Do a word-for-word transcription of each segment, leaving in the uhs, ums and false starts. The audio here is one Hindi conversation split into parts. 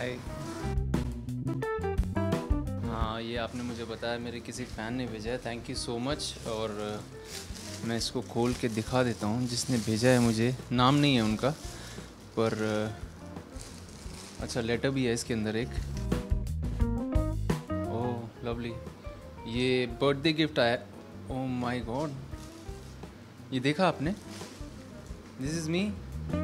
हाय। हाँ, ये आपने मुझे बताया, मेरे किसी फ़ैन ने भेजा है, थैंक यू सो मच। और मैं इसको खोल के दिखा देता हूँ, जिसने भेजा है मुझे, नाम नहीं है उनका, पर अच्छा लेटर भी है इसके अंदर एक। ओह लवली, ये बर्थडे गिफ्ट आया। ओह माय गॉड, ये देखा आपने? This is me,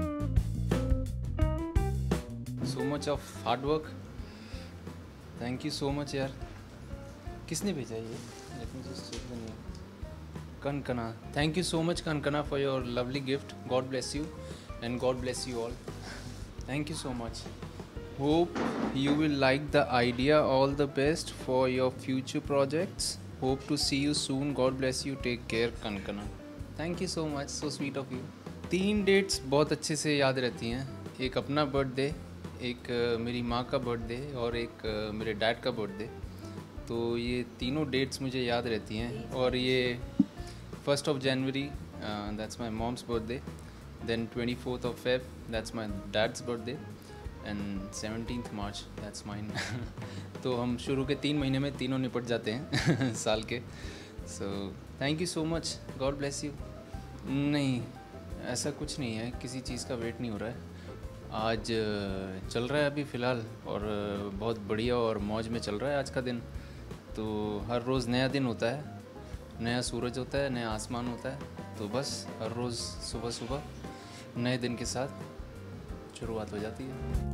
so much of hard work, thank you so much यार। किसने भेजा ये? Let me just check the name. Kanakna, thank you so much Kanakna for your lovely gift, God bless you and God bless you all, thank you so much. Hope you will like the idea, all the best for your future projects, hope to see you soon, god bless you, take care kankana, thank you so much, so sweet of you। तीन डेट्स बहुत अच्छे से याद रहती हैं, एक अपना बर्थडे, एक मेरी माँ का बर्थडे और एक मेरे डैड का बर्थडे। तो ये तीनों डेट्स मुझे याद रहती हैं। और ये first of January that's my mom's birthday, then twenty fourth of Feb that's my dad's birthday and seventeenth March that's mine. तो हम शुरू के तीन महीने में तीनों निपट जाते हैं साल के। So thank you so much, God bless you. नहीं, ऐसा कुछ नहीं है, किसी चीज़ का वेट नहीं हो रहा है। आज चल रहा है अभी फ़िलहाल, और बहुत बढ़िया और मौज में चल रहा है आज का दिन। तो हर रोज़ नया दिन होता है, नया सूरज होता है, नया आसमान होता है। तो बस हर रोज़ सुबह सुबह नए दिन के साथ शुरुआत हो जाती है।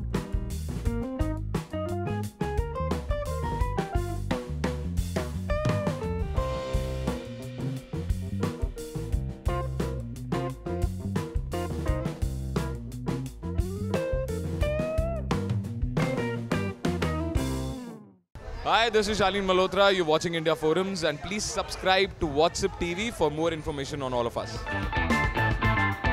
Hi, this is Shaleen Malhotra. You're watching India Forums, and please subscribe to WhatsApp T V for more information on all of us.